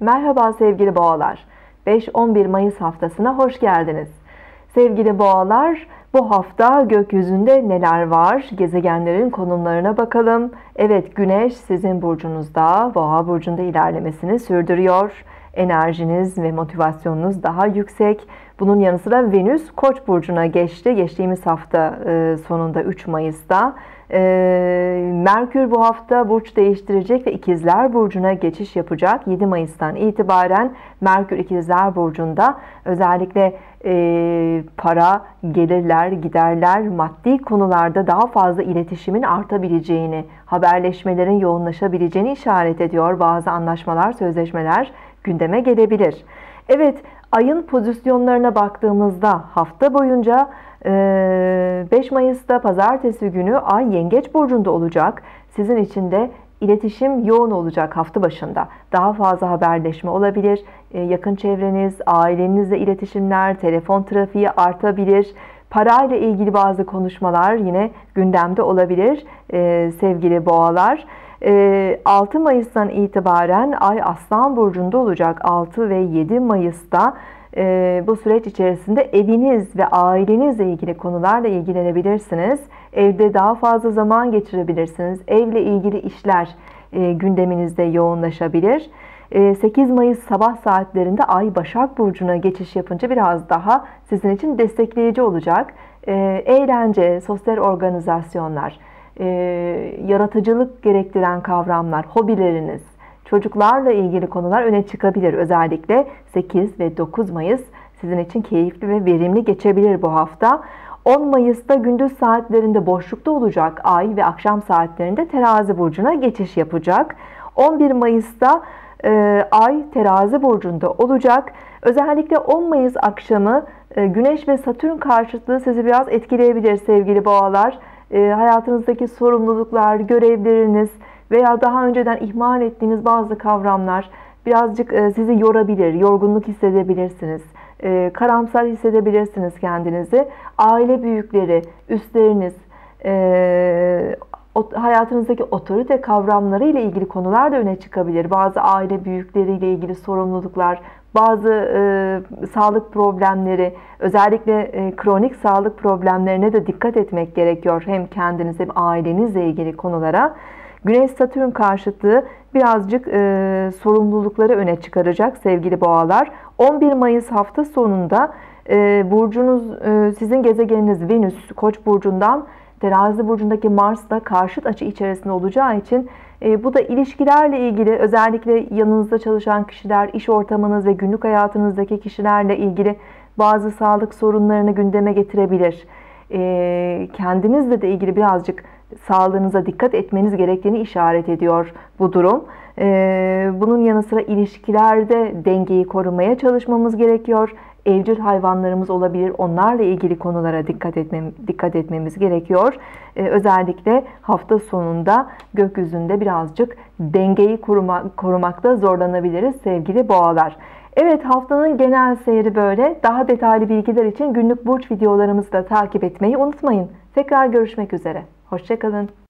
Merhaba sevgili boğalar. 5-11 Mayıs haftasına hoş geldiniz. Sevgili boğalar, bu hafta gökyüzünde neler var? Gezegenlerin konumlarına bakalım. Evet, Güneş sizin burcunuzda, Boğa burcunda ilerlemesini sürdürüyor. Enerjiniz ve motivasyonunuz daha yüksek. Bunun yanı sıra Venüs Koç burcuna geçti. Geçtiğimiz hafta sonunda 3 Mayıs'ta. Merkür bu hafta burç değiştirecek ve İkizler burcuna geçiş yapacak. 7 Mayıs'tan itibaren Merkür İkizler burcunda özellikle para, gelirler, giderler, maddi konularda daha fazla iletişimin artabileceğini, haberleşmelerin yoğunlaşabileceğini işaret ediyor. Bazı anlaşmalar, sözleşmeler gündeme gelebilir. Evet, ayın pozisyonlarına baktığımızda hafta boyunca 5 Mayıs'ta pazartesi günü Ay Yengeç burcunda olacak. Sizin için de iletişim yoğun olacak hafta başında. Daha fazla haberleşme olabilir. Yakın çevreniz, ailenizle iletişimler, telefon trafiği artabilir. Parayla ilgili bazı konuşmalar yine gündemde olabilir sevgili boğalar. 6 Mayıs'tan itibaren Ay Aslan burcunda olacak. 6 ve 7 Mayıs'ta bu süreç içerisinde eviniz ve ailenizle ilgili konularla ilgilenebilirsiniz. Evde daha fazla zaman geçirebilirsiniz. Evle ilgili işler gündeminizde yoğunlaşabilir. 8 Mayıs sabah saatlerinde Ay Başak burcuna geçiş yapınca biraz daha sizin için destekleyici olacak. Eğlence, sosyal organizasyonlar, yaratıcılık gerektiren kavramlar, hobileriniz, çocuklarla ilgili konular öne çıkabilir. Özellikle 8 ve 9 Mayıs sizin için keyifli ve verimli geçebilir bu hafta. 10 Mayıs'ta gündüz saatlerinde boşlukta olacak Ay ve akşam saatlerinde Terazi burcuna geçiş yapacak. 11 Mayıs'ta Ay Terazi burcunda olacak. Özellikle 10 Mayıs akşamı Güneş ve Satürn karşıtlığı sizi biraz etkileyebilir sevgili boğalar. Hayatınızdaki sorumluluklar, görevleriniz veya daha önceden ihmal ettiğiniz bazı kavramlar birazcık sizi yorabilir, yorgunluk hissedebilirsiniz. Karamsar hissedebilirsiniz kendinizi. Aile büyükleri, üstleriniz, hayatınızdaki otorite kavramları ile ilgili konular da öne çıkabilir. Bazı aile büyükleriyle ilgili sorumluluklar, bazı sağlık problemleri, özellikle kronik sağlık problemlerine de dikkat etmek gerekiyor. Hem kendiniz hem ailenizle ilgili konulara. Güneş-Satürn karşıtlığı birazcık sorumlulukları öne çıkaracak sevgili boğalar. 11 Mayıs hafta sonunda burcunuz, sizin gezegeniniz Venüs Koç burcundan Terazi burcundaki Mars'la karşıt açı içerisinde olacağı için bu da ilişkilerle ilgili, özellikle yanınızda çalışan kişiler, iş ortamınız ve günlük hayatınızdaki kişilerle ilgili bazı sağlık sorunlarını gündeme getirebilir. Kendinizle de ilgili birazcık sağlığınıza dikkat etmeniz gerektiğini işaret ediyor bu durum. Bunun yanı sıra ilişkilerde dengeyi korumaya çalışmamız gerekiyor. Evcil hayvanlarımız olabilir. Onlarla ilgili konulara dikkat etmemiz gerekiyor. Özellikle hafta sonunda gökyüzünde birazcık dengeyi korumakta zorlanabiliriz sevgili boğalar. Evet, haftanın genel seyri böyle. Daha detaylı bilgiler için günlük burç videolarımızı da takip etmeyi unutmayın. Tekrar görüşmek üzere. Hoşça kalın.